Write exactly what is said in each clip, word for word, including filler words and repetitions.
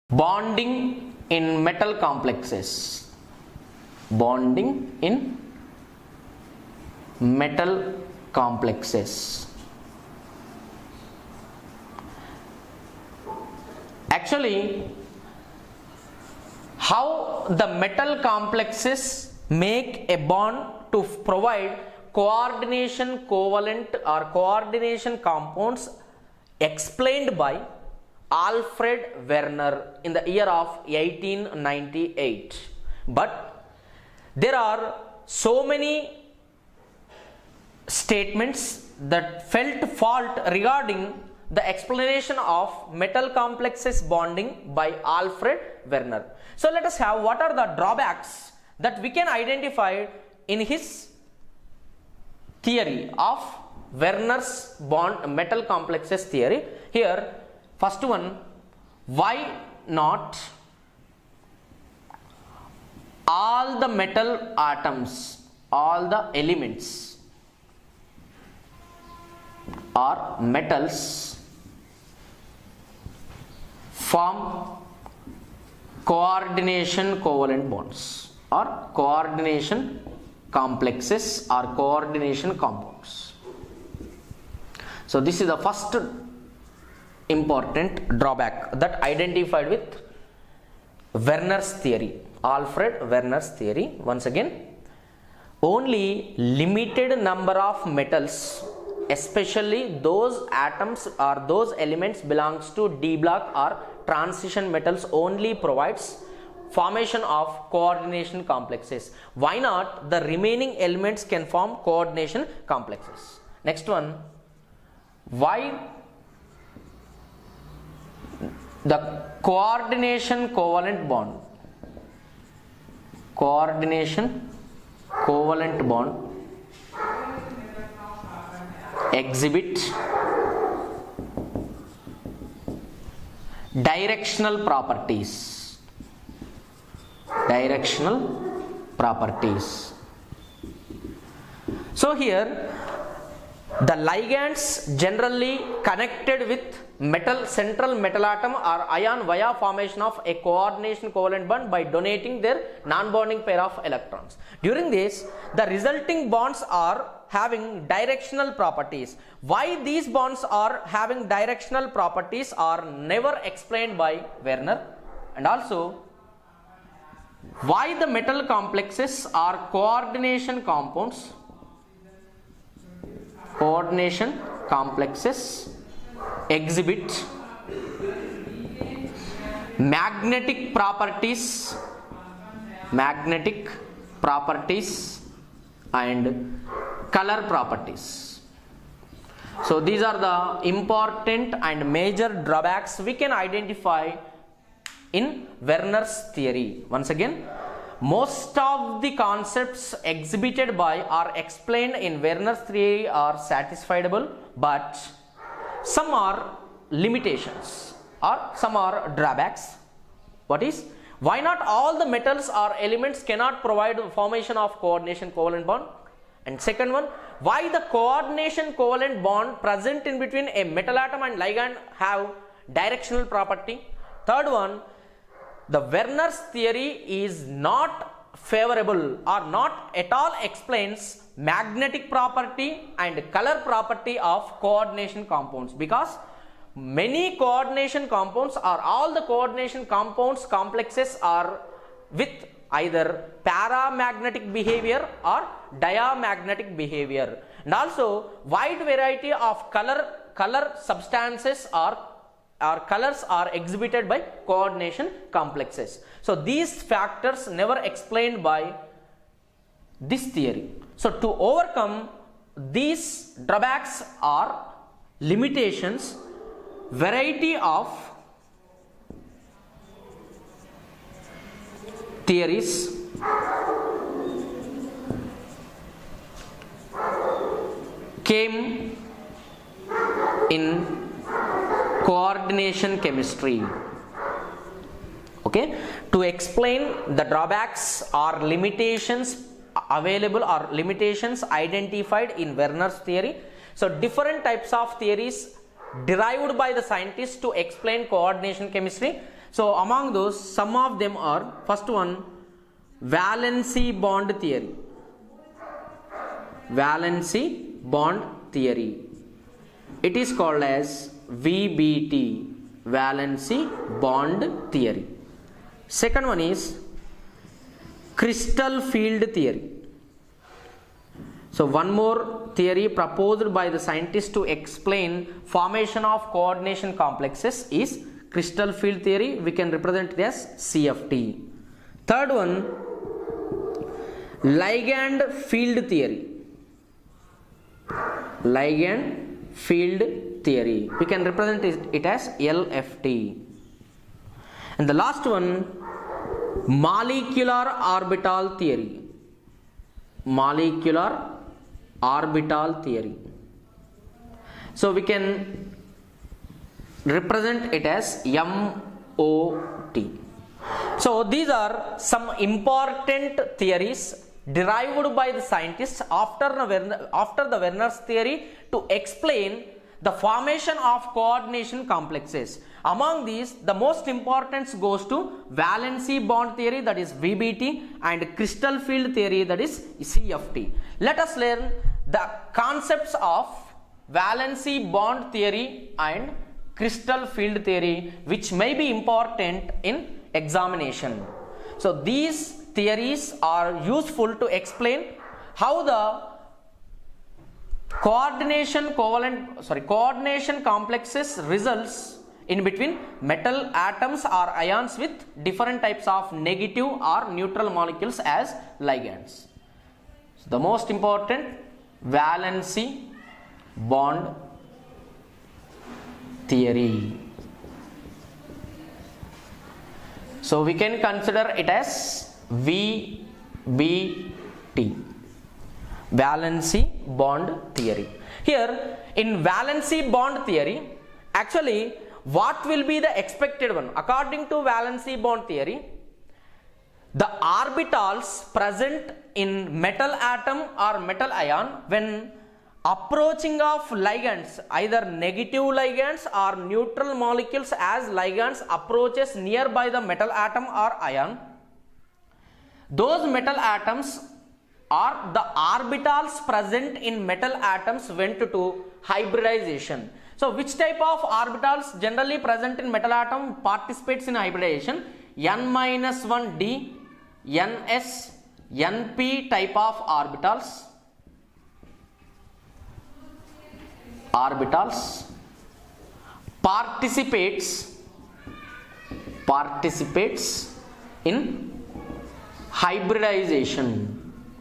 Bonding in metal complexes. Bonding in metal complexes. Actually, how the metal complexes make a bond to provide coordination covalent or coordination compounds explained by Alfred Werner in the year of eighteen ninety-eight. But there are so many statements that felt fault regarding the explanation of metal complexes bonding by Alfred Werner. So let us have what are the drawbacks that we can identify in his theory of Werner's bond metal complexes theory. Here, first one, why not all the metal atoms, all the elements or metals form coordination covalent bonds or coordination complexes or coordination compounds. So this is the first important drawback that identified with Werner's theory, Alfred Werner's theory. Once again, only limited number of metals, especially those atoms or those elements belongs to D block or transition metals, only provides formation of coordination complexes. Why not the remaining elements can form coordination complexes? Next one, why the coordination covalent bond, coordination covalent bond exhibit directional properties, directional properties. So here the ligands generally connected with metal central metal atom or ion via formation of a coordination covalent bond by donating their non-bonding pair of electrons. During this, the resulting bonds are having directional properties. Why these bonds are having directional properties are never explained by Werner, and also why the metal complexes are coordination compounds, coordination complexes exhibit magnetic properties, magnetic properties and color properties. So these are the important and major drawbacks we can identify in Werner's theory. Once again, most of the concepts exhibited by or explained in Werner's theory are satisfiable, but some are limitations or some are drawbacks. What is? Why not all the metals or elements cannot provide formation of coordination covalent bond? And second one, why the coordination covalent bond present in between a metal atom and ligand have directional property? Third one, the Werner's theory is not favorable or not at all explains magnetic property and color property of coordination compounds, because many coordination compounds or all the coordination compounds complexes are with either paramagnetic behavior or diamagnetic behavior, and also wide variety of color color substances are or colors are exhibited by coordination complexes. So these factors never explained by this theory. So to overcome these drawbacks or limitations, variety of theories came in coordination chemistry. Okay, to explain the drawbacks or limitations available or limitations identified in Werner's theory. So different types of theories derived by the scientists to explain coordination chemistry. So among those, some of them are, first one, valency bond theory. Valency bond theory. It is called as V B T, valency bond theory. Second one is crystal field theory. So one more theory proposed by the scientists to explain formation of coordination complexes is crystal field theory. We can represent it as C F T. Third one, ligand field theory. Ligand field theory. We can represent it as L F T. And the last one, molecular orbital theory. Molecular orbital theory. So we can represent it as M O T. So these are some important theories derived by the scientists after the, after the Werner's theory to explain the formation of coordination complexes. Among these, the most importance goes to valency bond theory, that is V B T, and crystal field theory, that is C F T. Let us learn the concepts of valency bond theory and crystal field theory, which may be important in examination. So these theories are useful to explain how the coordination covalent sorry coordination complexes results in between metal atoms or ions with different types of negative or neutral molecules as ligands. So the most important, valency bond theory. So we can consider it as V B T, valency bond theory. Here in valency bond theory, actually what will be the expected one? According to valency bond theory, the orbitals present in metal atom or metal ion when approaching of ligands, either negative ligands or neutral molecules as ligands approaches nearby the metal atom or ion, those metal atoms or the orbitals present in metal atoms went to hybridization. So which type of orbitals generally present in metal atom participates in hybridization? N minus one d, Ns, Np type of orbitals, orbitals participates participates in hybridization,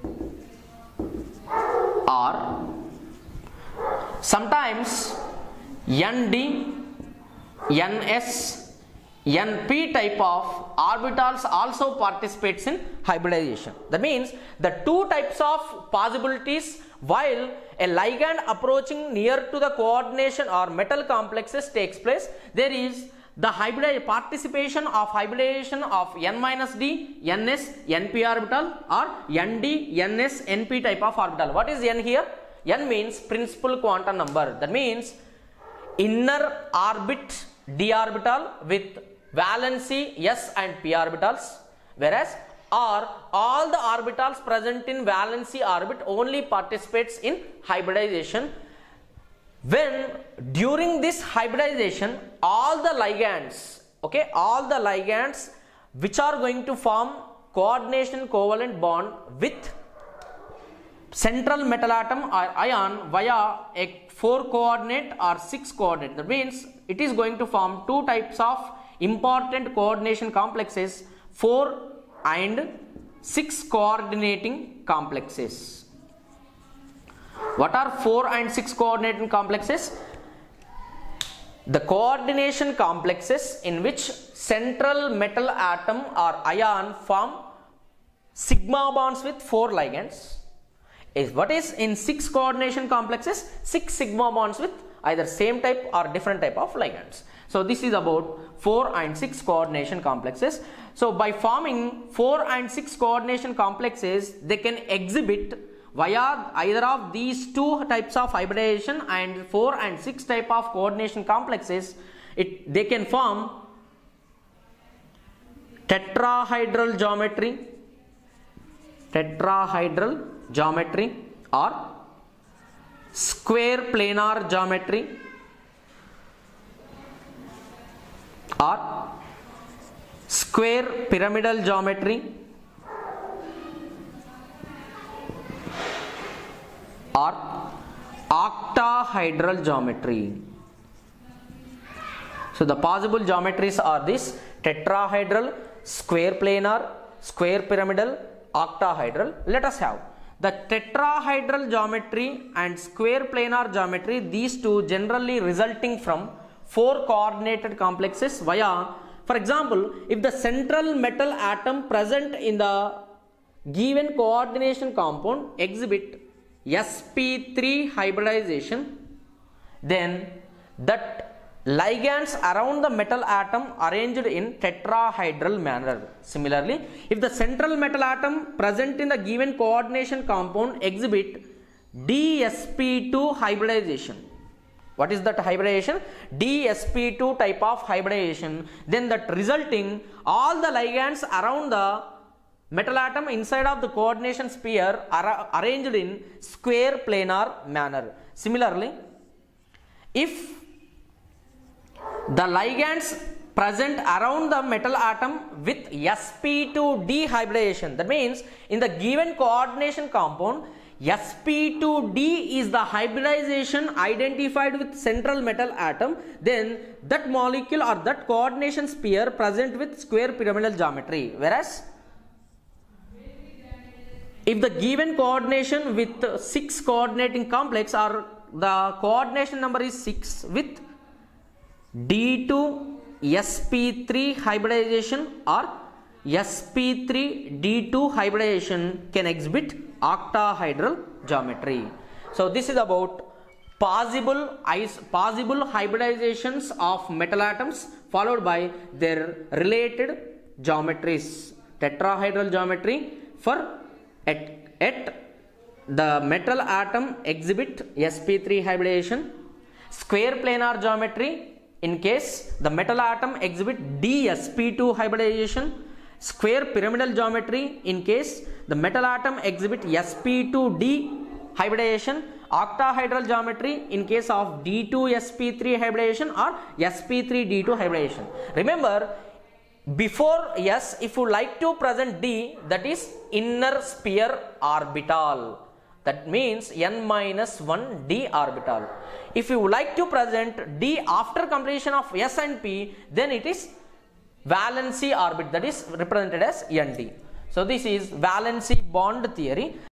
or sometimes Nd, Ns, Np type of orbitals also participates in hybridization. That means the two types of possibilities while a ligand approaching near to the coordination or metal complexes takes place, there is the hybrid participation of hybridization of N minus d, Ns, Np orbital, or Nd, Ns, Np type of orbital. What is N here? N means principal quantum number. That means inner orbit d orbital with valency s and p orbitals, whereas or all the orbitals present in valency orbit only participates in hybridization. When during this hybridization, all the ligands, okay, all the ligands which are going to form coordination covalent bond with central metal atom or ion via a four coordinate or six coordinate. That means it is going to form two types of important coordination complexes, four and six coordinating complexes. What are four and six coordinating complexes? The coordination complexes in which central metal atom or ion form sigma bonds with four ligands. Is what is in six coordination complexes? Six sigma bonds with either same type or different type of ligands. So this is about four and six coordination complexes. So by forming four and six coordination complexes, they can exhibit via either of these two types of hybridization and four and six type of coordination complexes. It they can form tetrahedral geometry, tetrahedral geometry or square planar geometry or square pyramidal geometry or octahedral geometry. So the possible geometries are this: tetrahedral, square planar, square pyramidal, octahedral. Let us have the tetrahedral geometry and square planar geometry. These two generally resulting from four coordinated complexes via, for example, if the central metal atom present in the given coordination compound exhibit S p three hybridization, then that ligands around the metal atom arranged in tetrahedral manner. Similarly, if the central metal atom present in the given coordination compound exhibit D S p two hybridization. What is that hybridization? D S p two type of hybridization. Then that resulting all the ligands around the metal atom inside of the coordination sphere are arranged in square planar manner. Similarly, if the ligands present around the metal atom with S p two D hybridization, that means in the given coordination compound S p two D is the hybridization identified with central metal atom, then that molecule or that coordination sphere present with square pyramidal geometry. Whereas if the given coordination with six coordinating complex or the coordination number is six with D two S p three hybridization or S p three D two hybridization can exhibit octahedral geometry. So this is about possible possible hybridizations of metal atoms followed by their related geometries. Tetrahedral geometry for at, at the metal atom exhibit S p three hybridization. Square planar geometry in case the metal atom exhibit D S p two hybridization. Square pyramidal geometry in case the metal atom exhibit S p two D hybridization. Octahedral geometry in case of D two S p three hybridization or S p three D two hybridization. Remember, before S, if you like to present D, that is inner sphere orbital. That means n minus one D orbital. If you like to present D after completion of S and P, then it is valency orbit, that is represented as N D. So this is valency bond theory.